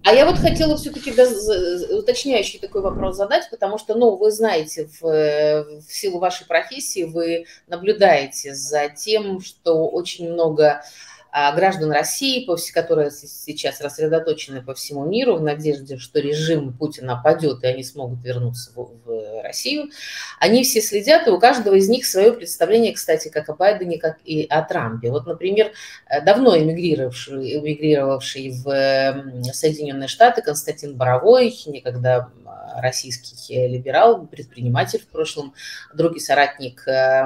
А я вот хотела все-таки уточняющий такой вопрос задать, потому что, ну, вы знаете, в силу вашей профессии вы наблюдаете за тем, что очень много граждан России, которые сейчас рассредоточены по всему миру в надежде, что режим Путина падет, и они смогут вернуться в Россию, они все следят, и у каждого из них свое представление, кстати, как о Байдене, как и о Трампе. Вот, например, давно эмигрировавший в Соединенные Штаты Константин Боровой, некогда российский либерал, предприниматель в прошлом, друг и соратник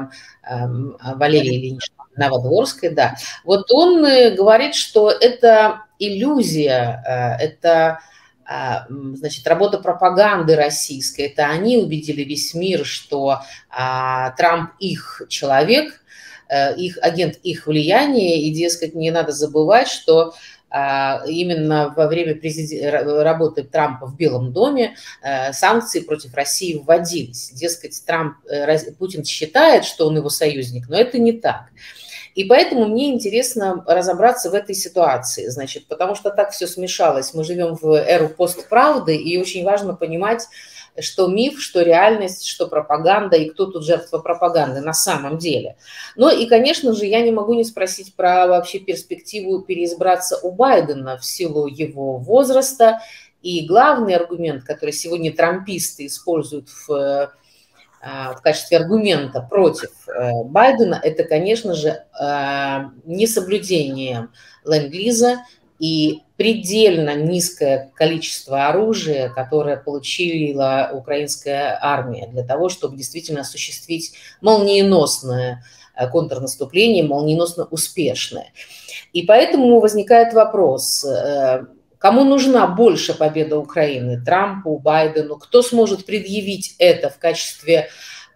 Валерии Ильиничны Новодворской, да. Вот он говорит, что это иллюзия, это, значит, работа пропаганды российской. Это они убедили весь мир, что Трамп их человек, их агент, их влияния, и, дескать, не надо забывать, что именно во время работы Трампа в Белом доме санкции против России вводились. Дескать, Путин считает, что он его союзник, но это не так. И поэтому мне интересно разобраться в этой ситуации, значит, потому что так все смешалось. Мы живем в эру постправды, и очень важно понимать, что миф, что реальность, что пропаганда, и кто тут жертва пропаганды на самом деле. Ну и, конечно же, я не могу не спросить про вообще перспективу переизбраться у Байдена в силу его возраста. И главный аргумент, который сегодня трамписты используют в качестве аргумента против Байдена, это, конечно же, несоблюдение ленд-лиза и предельно низкое количество оружия, которое получила украинская армия для того, чтобы действительно осуществить молниеносное контрнаступление, молниеносно успешное. И поэтому возникает вопрос, кому нужна больше победа Украины? Трампу, Байдену? Кто сможет предъявить это в качестве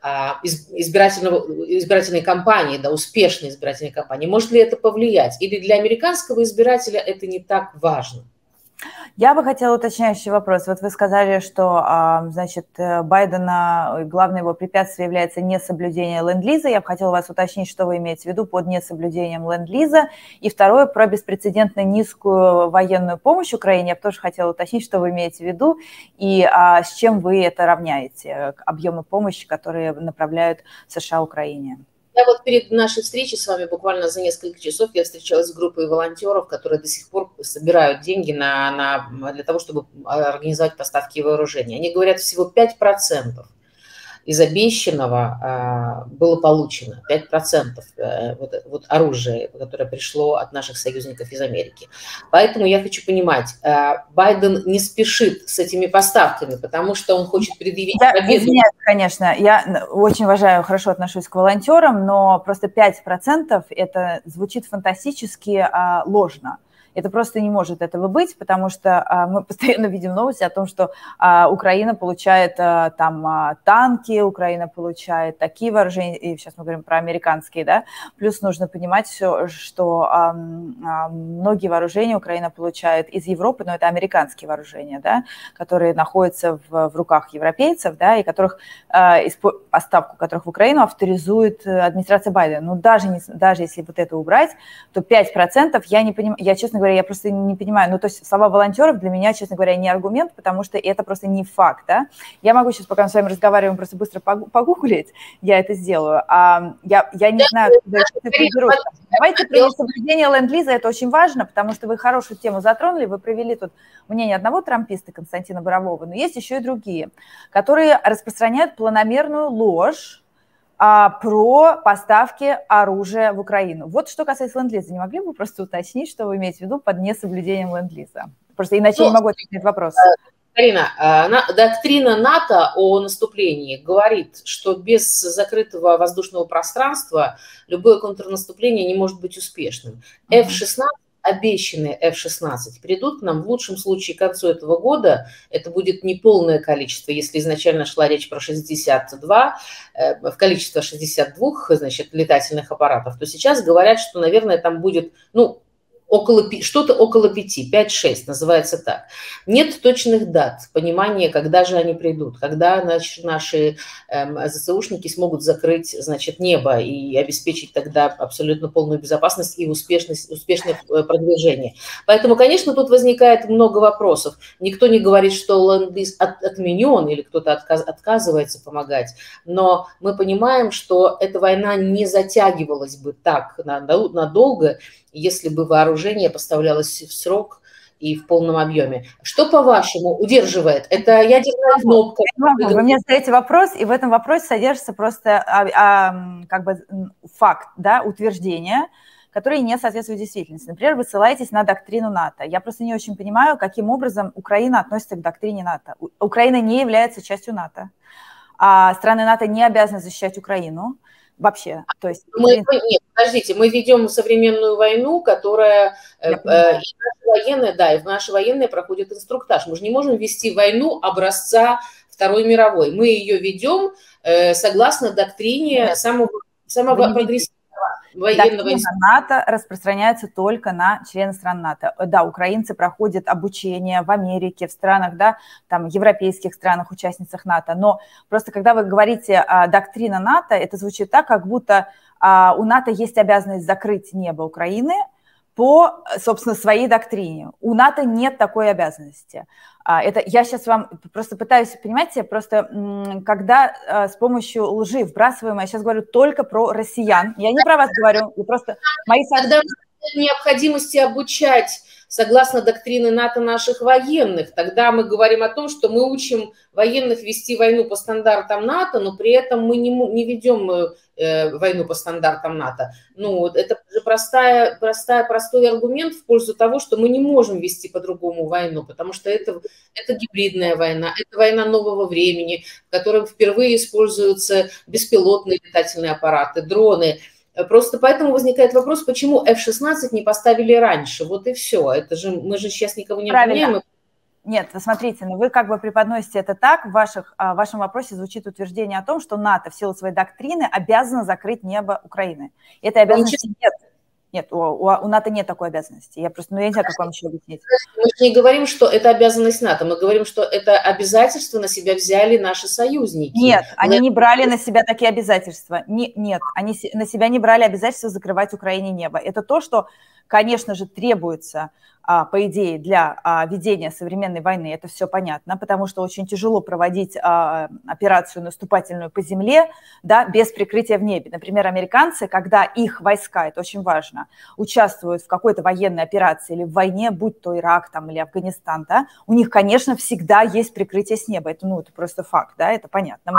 избирательной кампании, да, успешной избирательной кампании? Может ли это повлиять? Или для американского избирателя это не так важно? Я бы хотела уточняющий вопрос. Вот вы сказали, что, значит, Байдена, главное его препятствие является несоблюдение ленд-лиза. Я бы хотела вас уточнить, что вы имеете в виду под несоблюдением ленд-лиза. И второе, про беспрецедентно низкую военную помощь Украине. Я бы тоже хотела уточнить, что вы имеете в виду и с чем вы это равняете, объемы помощи, которые направляют США Украине. Я вот перед нашей встречей с вами буквально за несколько часов я встречалась с группой волонтеров, которые до сих пор собирают деньги для того, чтобы организовать поставки вооружения. Они говорят, всего 5% из обещанного было получено, 5% вот оружия, которое пришло от наших союзников из Америки. Поэтому я хочу понимать, Байден не спешит с этими поставками, потому что он хочет предъявить победу. Извиняюсь, конечно, я очень уважаю, хорошо отношусь к волонтерам, но просто 5% это звучит фантастически ложно. Это просто не может этого быть, потому что мы постоянно видим новости о том, что Украина получает там танки, Украина получает такие вооружения, и сейчас мы говорим про американские, да, плюс нужно понимать, что многие вооружения Украина получает из Европы, но это американские вооружения, да, которые находятся в руках европейцев, да, и поставку которых в Украину авторизует администрация Байдена. Ну, даже если вот это убрать, то 5% я не понимаю, я, честно говоря, я просто не понимаю, ну, то есть слова волонтеров для меня, честно говоря, не аргумент, потому что это просто не факт, да. Я могу сейчас, пока мы с вами разговариваем, просто быстро погуглить, я это сделаю. Я не знаю, куда это берутся. Давайте про несоблюдение ленд-лиза, это очень важно, потому что вы хорошую тему затронули, вы привели тут мнение одного трамписта, Константина Борового, но есть еще и другие, которые распространяют планомерную ложь про поставки оружия в Украину. Вот что касается ленд-лиза, не могли бы вы просто уточнить, что вы имеете в виду под несоблюдением ленд-лиза? Просто иначе я не могу ответить на этот вопрос. Карина, доктрина НАТО о наступлении говорит, что без закрытого воздушного пространства любое контрнаступление не может быть успешным. F-16, обещанные F-16 придут к нам в лучшем случае к концу этого года. Это будет неполное количество. Если изначально шла речь про 62, в количество 62, значит, летательных аппаратов, то сейчас говорят, что, наверное, там будет, ну, что-то около 5, 5-6, называется так. Нет точных дат, понимания, когда же они придут, когда наши ЗСУшники смогут закрыть, значит, небо и обеспечить тогда абсолютно полную безопасность и успешное продвижение. Поэтому, конечно, тут возникает много вопросов. Никто не говорит, что ленд-лиз отменен или кто-то отказывается помогать, но мы понимаем, что эта война не затягивалась бы так надолго, если бы вооружение поставлялось в срок и в полном объеме. Что, по-вашему, удерживает? Это ядерная кнопка? Вы мне задаете вопрос, и в этом вопросе содержится просто как бы факт, да, утверждение, которые не соответствуют действительности. Например, вы ссылаетесь на доктрину НАТО. Я просто не очень понимаю, каким образом Украина относится к доктрине НАТО. Украина не является частью НАТО, а страны НАТО не обязаны защищать Украину. Вообще, то есть... Нет, подождите, мы ведем современную войну, которая и наши военные проходят инструктаж. Мы же не можем вести войну образца Второй мировой. Мы ее ведем согласно доктрине самого прогрессивного военного института. НАТО распространяется только на члены стран НАТО. Да, украинцы проходят обучение в Америке, в странах, да, там, европейских странах, участницах НАТО, но просто когда вы говорите доктрина НАТО, это звучит так, как будто у НАТО есть обязанность закрыть небо Украины по, собственно, своей доктрине. У НАТО нет такой обязанности. Это я сейчас вам просто пытаюсь, понимаете, просто когда с помощью лжи вбрасываем, я сейчас говорю только про россиян, я не про вас говорю, я просто мои... Когда необходимости обучать согласно доктрине НАТО наших военных, тогда мы говорим о том, что мы учим военных вести войну по стандартам НАТО, но при этом мы не ведем войну по стандартам НАТО. Ну, это же простой аргумент в пользу того, что мы не можем вести по-другому войну, потому что это гибридная война, это война нового времени, в которой впервые используются беспилотные летательные аппараты, дроны. Просто поэтому возникает вопрос, почему F-16 не поставили раньше. Вот и все. Это же мы же сейчас никого не обвиняем. Нет, вы смотрите, но вы как бы преподносите это так, в вашем вопросе звучит утверждение о том, что НАТО в силу своей доктрины обязано закрыть небо Украины. Этой обязанности нет. Нет, у НАТО нет такой обязанности. Я просто, я не знаю, как вам еще объяснить. Мы же не говорим, что это обязанность НАТО, мы говорим, что это обязательство на себя взяли наши союзники. Нет, они не брали на себя такие обязательства. Нет, они на себя не брали обязательства закрывать Украине небо. Это то, что, конечно же, требуется, по идее, для ведения современной войны. Это все понятно, потому что очень тяжело проводить операцию наступательную по земле, да, без прикрытия в небе. Например, американцы, когда их войска, это очень важно, участвуют в какой-то военной операции или в войне, будь то Ирак там, или Афганистан, да, у них, конечно, всегда есть прикрытие с неба. Это, это просто факт, да, это понятно.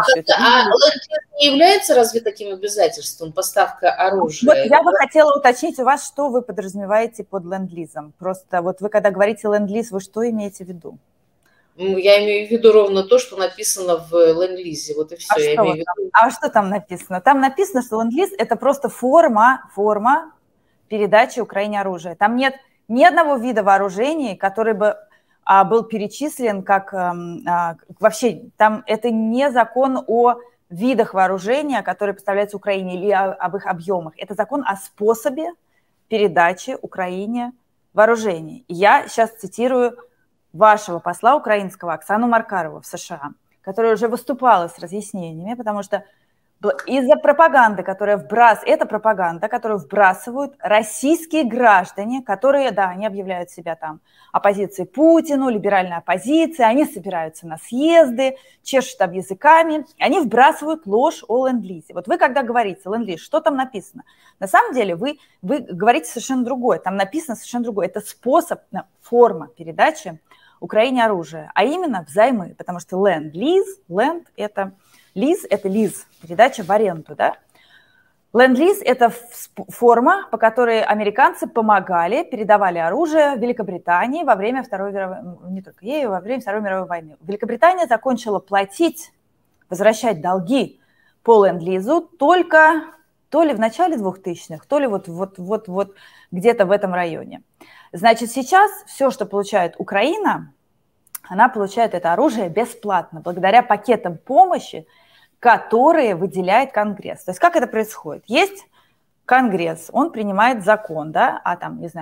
Не является разве таким обязательством поставка оружия? Вот я бы хотела уточнить у вас, что вы подразумеваете под ленд-лизом. Просто вот вы, когда говорите ленд-лиз, вы что имеете в виду? Я имею в виду ровно то, что написано в ленд-лизе. Вот и все. А что там написано? Там написано, что ленд-лиз – это просто форма передачи Украине оружия. Там нет ни одного вида вооружений, который бы был перечислен как вообще. Там это не закон о видах вооружения, которые поставляются Украине, или об их объемах. Это закон о способе передачи Украине вооружений. И я сейчас цитирую вашего посла украинского Оксану Маркарову в США, которая уже выступала с разъяснениями, потому что из-за пропаганды, это пропаганда, которую вбрасывают российские граждане, которые, да, они объявляют себя там оппозицией Путину, либеральной оппозицией, они собираются на съезды, чешут там языками, они вбрасывают ложь о ленд-лизе. Вот вы когда говорите ленд-лиз, что там написано? На самом деле вы говорите совершенно другое, там написано совершенно другое. Это способ, форма передачи Украине оружия, а именно взаймы, потому что ленд-лиз, ленд – это лиз, передача в аренду, да? Ленд-лиз – это форма, по которой американцы помогали, передавали оружие Великобритании во время Второй мировой, не только ей, во время Второй мировой войны. Великобритания закончила платить, возвращать долги по ленд-лизу только то ли в начале 2000-х, то ли вот где-то в этом районе. Значит, сейчас все, что получает Украина, она получает это оружие бесплатно, благодаря пакетам помощи, которые выделяет Конгресс. То есть как это происходит? Есть Конгресс, он принимает закон, да, не знаю,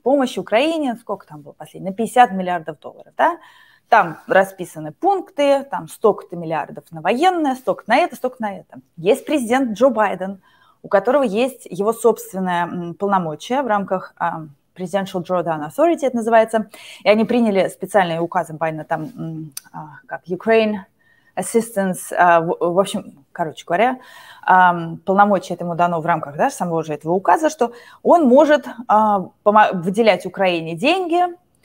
помощь Украине, сколько там было последний, на 50 миллиардов долларов, да? Там расписаны пункты, там столько-то миллиардов на военное, столько на это, столько на это. Есть президент Джо Байден, у которого есть его собственное полномочие в рамках Presidential Drawdown Authority, это называется, и они приняли специальные указы Байдена, там, как Ukraine Assistance, в общем, короче говоря, полномочия этому дано в рамках, да, самого же этого указа, что он может выделять Украине деньги.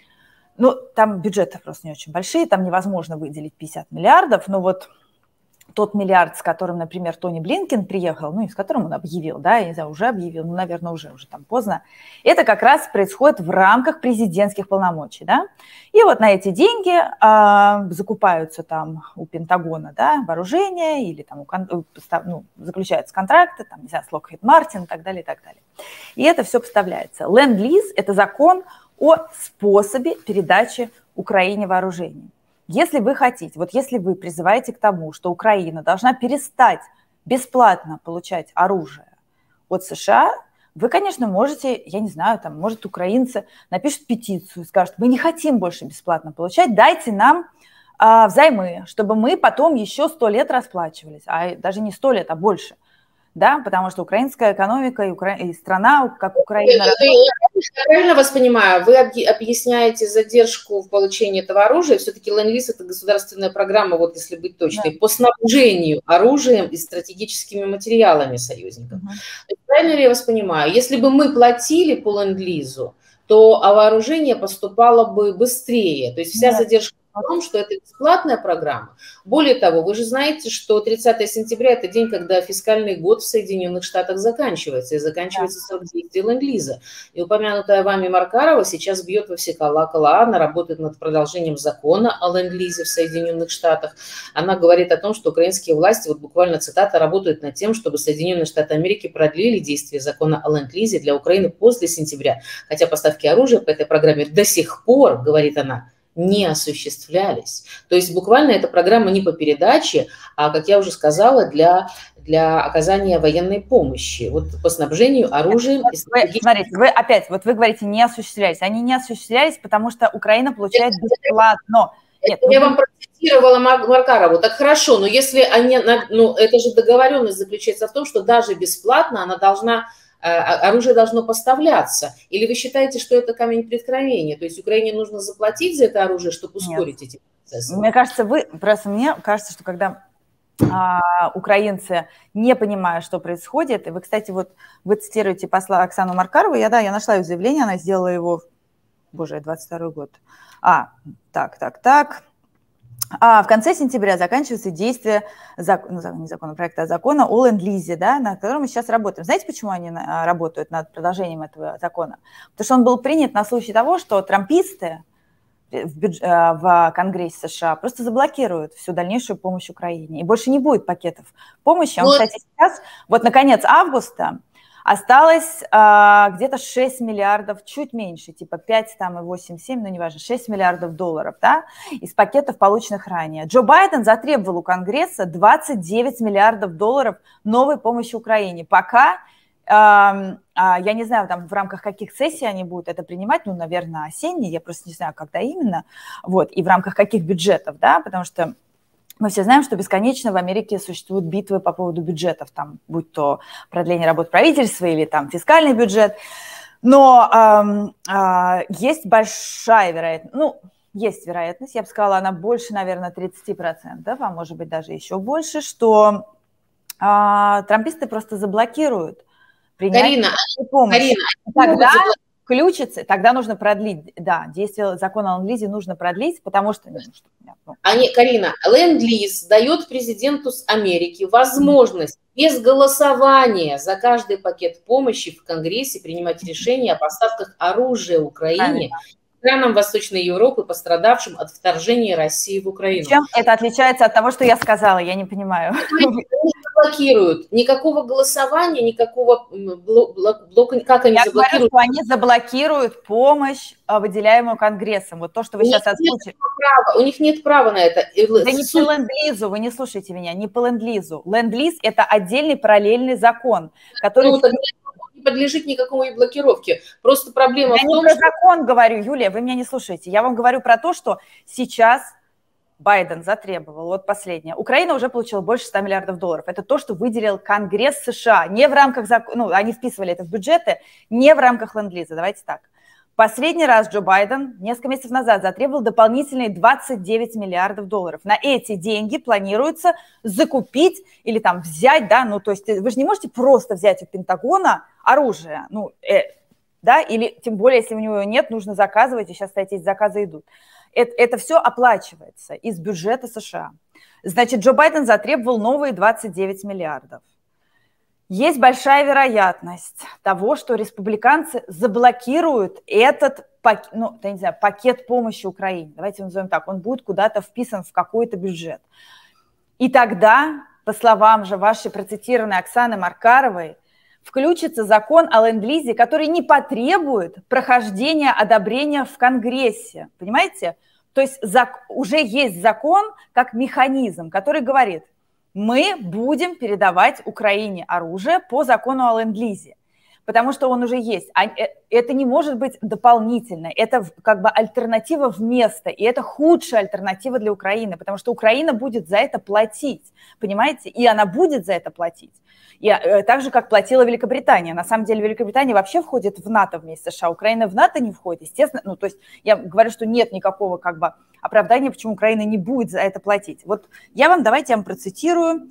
Ну, там бюджеты просто не очень большие, там невозможно выделить 50 миллиардов, но вот тот миллиард, с которым, например, Тони Блинкен приехал, ну, и с которым он объявил, да, я не знаю, уже объявил, ну, наверное, уже там поздно, это как раз происходит в рамках президентских полномочий, да, и вот на эти деньги закупаются там у Пентагона, да, вооружение или там заключаются контракты, там, не знаю, с Lockheed Martin и так далее, и так далее. И это все поставляется. Ленд-лиз – это закон о способе передачи Украине вооружений. Если вы хотите, вот если вы призываете к тому, что Украина должна перестать бесплатно получать оружие от США, вы, конечно, можете, я не знаю, там, может, украинцы напишут петицию и скажут, мы не хотим больше бесплатно получать, дайте нам взаймы, чтобы мы потом еще 100 лет расплачивались, а даже не 100 лет, а больше. Да, потому что украинская экономика и страна, как Украина... Я правильно вас понимаю, вы объясняете задержку в получении этого оружия, все-таки Ленд-лиз – это государственная программа, вот если быть точной, да, по снабжению оружием и стратегическими материалами союзников. Правильно ли я вас понимаю, если бы мы платили по Ленд-лизу, то вооружение поступало бы быстрее, то есть вся задержка в том, что это бесплатная программа. Более того, вы же знаете, что 30 сентября – это день, когда фискальный год в Соединенных Штатах заканчивается, и заканчивается срок действия Ленд-лиза. И упомянутая вами Маркарова сейчас бьет во все колокола, она работает над продолжением закона о Ленд-лизе в Соединенных Штатах. Она говорит о том, что украинские власти, вот буквально цитата, работают над тем, чтобы Соединенные Штаты Америки продлили действие закона о Ленд-лизе для Украины после сентября. Хотя поставки оружия по этой программе до сих пор, говорит она, не осуществлялись. То есть буквально эта программа не по передаче, а, как я уже сказала, для оказания военной помощи, вот по снабжению оружием. Смотрите, вы говорите, не осуществлялись. Они не осуществлялись, потому что Украина получает бесплатно. Нет, я вам процитировала Маркарову. Так хорошо, но если они, ну, это же договоренность заключается в том, что даже бесплатно она должна... оружие должно поставляться. Или вы считаете, что это камень преткновения? То есть Украине нужно заплатить за это оружие, чтобы ускорить эти процессы? Мне кажется, мне кажется, что когда украинцы не понимают, что происходит, и вы, кстати, вот вы цитируете посла Оксану Маркарову, я нашла ее заявление, она сделала его, боже, 22 год. В конце сентября заканчивается действие закона о Ленд-лизе, да, над которым мы сейчас работаем. Знаете, почему они работают над продолжением этого закона? Потому что он был принят на случай того, что трамписты в Конгрессе США просто заблокируют всю дальнейшую помощь Украине. И больше не будет пакетов помощи. Кстати, сейчас, вот на конец августа, осталось где-то 6 миллиардов, чуть меньше, типа 5, там и 8, 7, ну неважно, 6 миллиардов долларов, да, из пакетов, полученных ранее. Джо Байден затребовал у Конгресса 29 миллиардов долларов новой помощи Украине. Пока, я не знаю, там в рамках каких сессий они будут это принимать, ну, наверное, осенние, я просто не знаю, когда именно, вот, и в рамках каких бюджетов, да, потому что мы все знаем, что бесконечно в Америке существуют битвы по поводу бюджетов, там, будь то продление работ правительства или там фискальный бюджет. Но есть большая вероятность, есть вероятность, я бы сказала, она больше, наверное, 30%, а может быть даже еще больше, что трамписты просто заблокируют принятие помощи. Тогда включится, тогда нужно продлить, да, действие закона о Ленд-лизе нужно продлить, потому что... Карина, Ленд-лиз дает президенту Америки возможность без голосования за каждый пакет помощи в Конгрессе принимать решения о поставках оружия Украине, странам Восточной Европы, пострадавшим от вторжения России в Украину. Чем это отличается от того, что я сказала? Я не понимаю. Блокируют. Никакого голосования, никакого блока. Как они заблокируют? Я говорю, что они заблокируют помощь, выделяемую Конгрессом. Вот то, что вы сейчас озвучили. У них нет права на это. Да не по Ленд-лизу, вы не слушаете меня, не по Ленд-лизу. Ленд-лиз – это отдельный параллельный закон, который... подлежит никакой блокировке. Просто проблема в том, что... Я не про закон говорю, Юлия, вы меня не слушаете. Я вам говорю про то, что сейчас Байден затребовал, вот последнее. Украина уже получила больше 100 миллиардов долларов. Это то, что выделил Конгресс США. Не в рамках закона, они вписывали это в бюджеты, не в рамках ленд-лиза. Давайте так. Последний раз Джо Байден несколько месяцев назад затребовал дополнительные 29 миллиардов долларов. На эти деньги планируется закупить или там взять, да, то есть вы же не можете просто взять у Пентагона оружие, да, или тем более, если у него нет, нужно заказывать, и сейчас, кстати, эти заказы идут. Это все оплачивается из бюджета США. Значит, Джо Байден затребовал новые 29 миллиардов. Есть большая вероятность того, что республиканцы заблокируют этот пакет помощи Украине. Давайте его назовем так. Он будет куда-то вписан в какой-то бюджет. И тогда, по словам же вашей процитированной Оксаны Маркаровой, включится закон о ленд-лизе, который не потребует прохождения одобрения в Конгрессе. Понимаете? То есть уже есть закон как механизм, который говорит, мы будем передавать Украине оружие по закону о ленд-лизе, потому что он уже есть. Это не может быть дополнительно, это как бы альтернатива вместо, и это худшая альтернатива для Украины, потому что Украина будет за это платить, понимаете? И она будет за это платить. И так же, как платила Великобритания. На самом деле Великобритания вообще входит в НАТО вместе с США. Украина в НАТО не входит, естественно. То есть я говорю, что нет никакого как бы оправдания, почему Украина не будет за это платить. Вот давайте я вам процитирую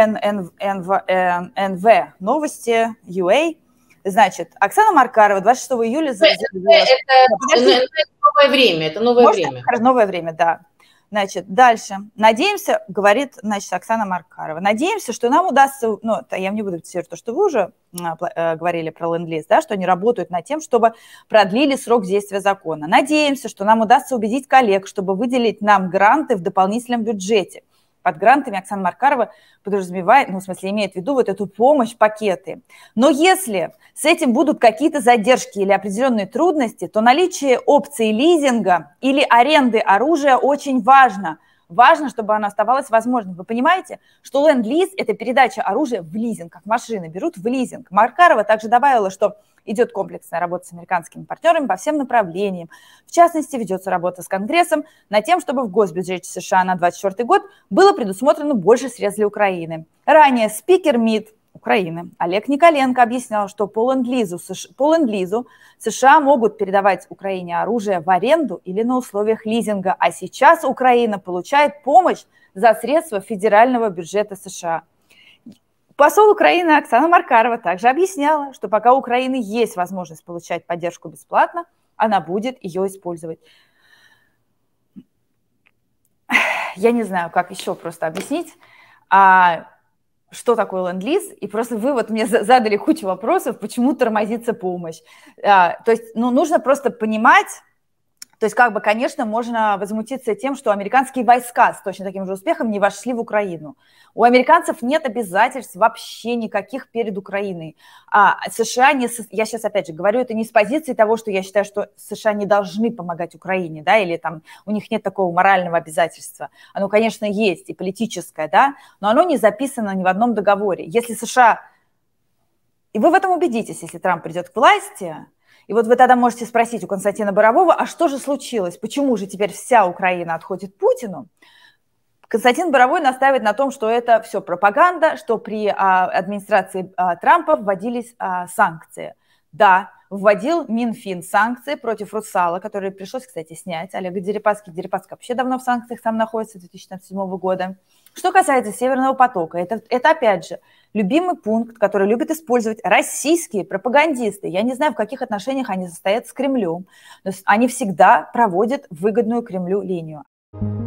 НВ новости UA. Значит, Оксана Маркарова 26 июля... Это новое время, это новое время. Новое время, да. Значит, дальше. Надеемся, говорит, Оксана Маркарова, надеемся, что нам удастся, я не буду цитировать то, что вы уже говорили про ленд-лиз, да, что они работают над тем, чтобы продлили срок действия закона. Надеемся, что нам удастся убедить коллег, чтобы выделить нам гранты в дополнительном бюджете. Под грантами Оксана Маркарова подразумевает, имеет в виду вот эту помощь, пакеты. Но если с этим будут какие-то задержки или определенные трудности, то наличие опции лизинга или аренды оружия очень важно. Важно, чтобы оно оставалось возможным. Вы понимаете, что ленд-лиз – это передача оружия в лизинг, как машины берут в лизинг. Маркарова также добавила, что идет комплексная работа с американскими партнерами по всем направлениям. В частности, ведется работа с Конгрессом над тем, чтобы в госбюджете США на 2024 год было предусмотрено больше средств для Украины. Ранее спикер МИД Украины Олег Николенко объяснял, что по ленд-лизу США могут передавать Украине оружие в аренду или на условиях лизинга, а сейчас Украина получает помощь за средства федерального бюджета США. Посол Украины Оксана Маркарова также объясняла, что пока у Украины есть возможность получать поддержку бесплатно, она будет ее использовать. Я не знаю, как еще просто объяснить, что такое ленд-лиз, и просто вы мне задали кучу вопросов, почему тормозится помощь. То есть нужно просто понимать, то есть конечно, можно возмутиться тем, что американские войска с точно таким же успехом не вошли в Украину. У американцев нет обязательств вообще никаких перед Украиной. США, я сейчас опять же говорю, это не с позиции того, что я считаю, что США не должны помогать Украине, да, или там у них нет такого морального обязательства. Оно, конечно, есть и политическое, да, но оно не записано ни в одном договоре. Если США, и вы в этом убедитесь, если Трамп придет к власти, и вот вы тогда можете спросить у Константина Борового, а что же случилось, почему же теперь вся Украина отходит Путину? Константин Боровой настаивает на том, что это все пропаганда, что при администрации Трампа вводились санкции. Да, вводил Минфин санкции против «Русала», которые пришлось, кстати, снять. Олега Дерипаски. Дерипаски вообще давно в санкциях сам находится, с 2007 года. Что касается «Северного потока», это опять же любимый пункт, который любят использовать российские пропагандисты. Я не знаю, в каких отношениях они состоят с Кремлем, но они всегда проводят выгодную Кремлю линию.